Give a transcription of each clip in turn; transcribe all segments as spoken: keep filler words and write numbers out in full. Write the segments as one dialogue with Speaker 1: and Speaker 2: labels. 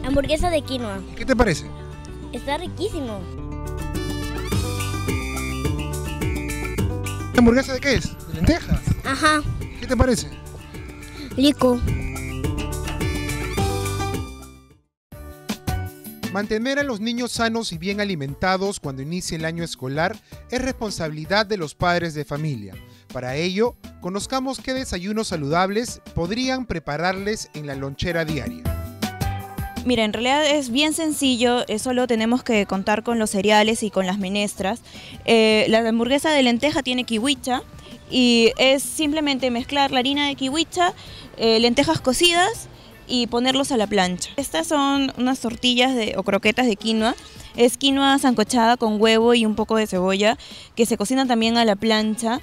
Speaker 1: Hamburguesa de quinoa.
Speaker 2: ¿Qué te parece?
Speaker 1: Está riquísimo.
Speaker 2: ¿Hamburguesa de qué es? ¿De lentejas?
Speaker 1: Ajá.
Speaker 2: ¿Qué te parece?
Speaker 1: Rico.
Speaker 2: Mantener a los niños sanos y bien alimentados cuando inicie el año escolar es responsabilidad de los padres de familia. Para ello, conozcamos qué desayunos saludables podrían prepararles en la lonchera diaria.
Speaker 3: Mira, en realidad es bien sencillo, solo tenemos que contar con los cereales y con las menestras. Eh, la hamburguesa de lenteja tiene kiwicha y es simplemente mezclar la harina de kiwicha, eh, lentejas cocidas y ponerlos a la plancha. Estas son unas tortillas de, o croquetas de quinoa. Es quinoa sancochada con huevo y un poco de cebolla que se cocinan también a la plancha.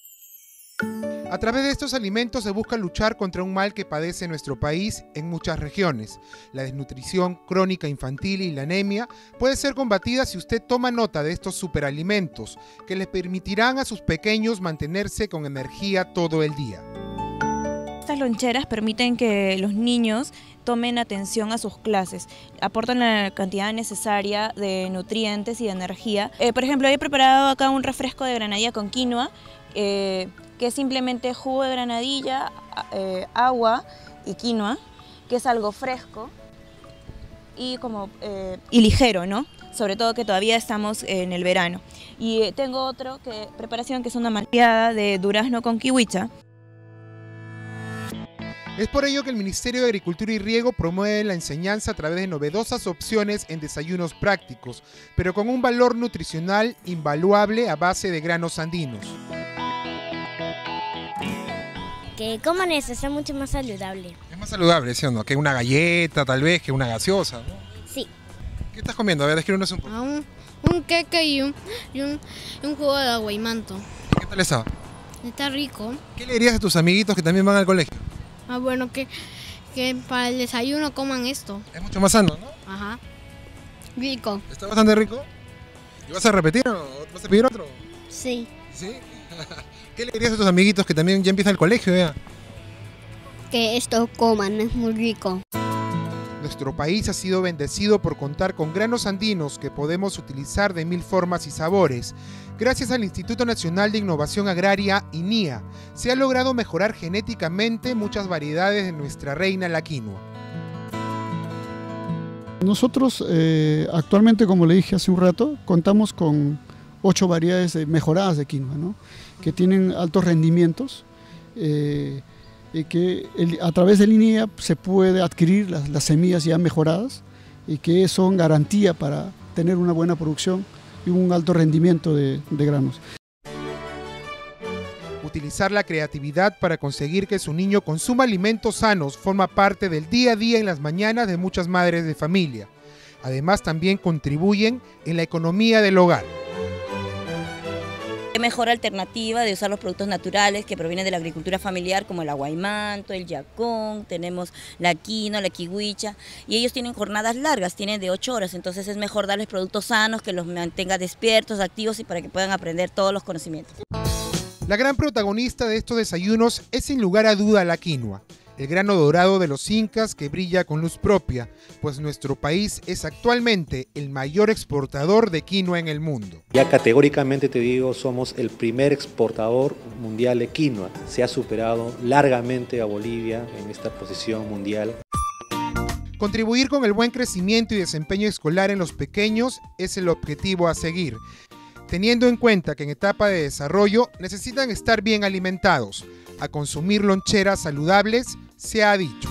Speaker 2: A través de estos alimentos se busca luchar contra un mal que padece nuestro país en muchas regiones. La desnutrición crónica infantil y la anemia puede ser combatida si usted toma nota de estos superalimentos que les permitirán a sus pequeños mantenerse con energía todo el día.
Speaker 3: Estas loncheras permiten que los niños tomen atención a sus clases, aportan la cantidad necesaria de nutrientes y de energía. Eh, por ejemplo, he preparado acá un refresco de granadilla con quinoa, eh, que es simplemente jugo de granadilla, eh, agua y quinoa, que es algo fresco y, como, eh, y ligero, ¿no? Sobre todo que todavía estamos en el verano. Y eh, tengo otro que, preparación que es una malteada de durazno con kiwicha.
Speaker 2: Es por ello que el Ministerio de Agricultura y Riego promueve la enseñanza a través de novedosas opciones en desayunos prácticos, pero con un valor nutricional invaluable a base de granos andinos.
Speaker 1: Que coman eso, está mucho más saludable.
Speaker 2: Es más saludable, ¿sí o no? Que una galleta, tal vez, que una gaseosa, ¿no?
Speaker 1: Sí.
Speaker 2: ¿Qué estás comiendo? A ver, descríbenos un poco.
Speaker 4: Ah, un, un queque y un, y un, un jugo de agua y manto.
Speaker 2: ¿Qué tal está?
Speaker 4: Está rico.
Speaker 2: ¿Qué le dirías a tus amiguitos que también van al colegio?
Speaker 4: Ah, bueno, que, que para el desayuno coman esto.
Speaker 2: Es mucho más sano, ¿no?
Speaker 4: Ajá. Rico.
Speaker 2: ¿Está bastante rico? ¿Y vas a repetir o vas a pedir otro?
Speaker 4: Sí.
Speaker 2: ¿Sí? ¿Qué le dirías a tus amiguitos que también ya empiezan el colegio, ya?
Speaker 4: Que esto coman, es muy rico.
Speaker 2: Nuestro país ha sido bendecido por contar con granos andinos que podemos utilizar de mil formas y sabores. Gracias al Instituto Nacional de Innovación Agraria, I N I A, se ha logrado mejorar genéticamente muchas variedades de nuestra reina la quinoa.
Speaker 5: Nosotros eh, actualmente, como le dije hace un rato, contamos con ocho variedades de, mejoradas de quinoa, ¿no? Que tienen altos rendimientos, eh, y que el, a través del I N I A se puede adquirir las, las semillas ya mejoradas y que son garantía para tener una buena producción y un alto rendimiento de, de granos.
Speaker 2: Utilizar la creatividad para conseguir que su niño consuma alimentos sanos forma parte del día a día en las mañanas de muchas madres de familia. Además, también contribuyen en la economía del hogar.
Speaker 6: Mejor alternativa de usar los productos naturales que provienen de la agricultura familiar, como el aguaymanto, el yacón, tenemos la quinoa, la kiwicha, y ellos tienen jornadas largas, tienen de ocho horas, entonces es mejor darles productos sanos que los mantenga despiertos, activos y para que puedan aprender todos los conocimientos.
Speaker 2: La gran protagonista de estos desayunos es sin lugar a duda la quinoa, el grano dorado de los incas que brilla con luz propia, pues nuestro país es actualmente el mayor exportador de quinoa en el mundo.
Speaker 7: Ya categóricamente te digo, somos el primer exportador mundial de quinoa. Se ha superado largamente a Bolivia en esta posición mundial.
Speaker 2: Contribuir con el buen crecimiento y desempeño escolar en los pequeños es el objetivo a seguir, teniendo en cuenta que en etapa de desarrollo necesitan estar bien alimentados. A consumir loncheras saludables, se ha dicho.